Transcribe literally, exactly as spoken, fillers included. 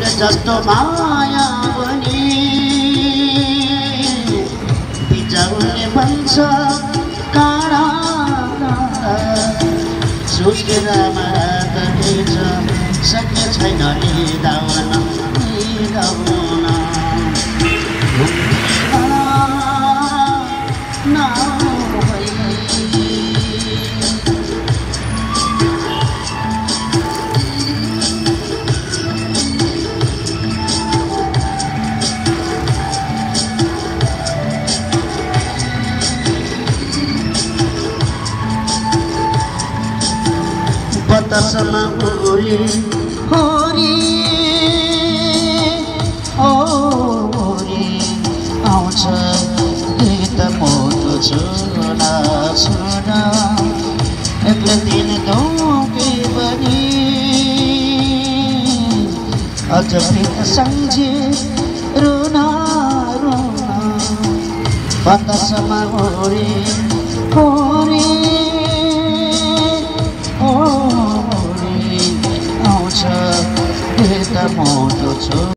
जस्तो माया पनि बिजाउने भन्छ काँडा सुस्केर मात छ सक्ने छैन निदाउन निदाउन बतासमा उरी होरी ओरी आउँछ गीत मोटो छोरा छोरा एक्लै दिन गाउँकै पनि अझ प्रीत सम्झे रुना रुना बतासमा उरी होरी मोटो छ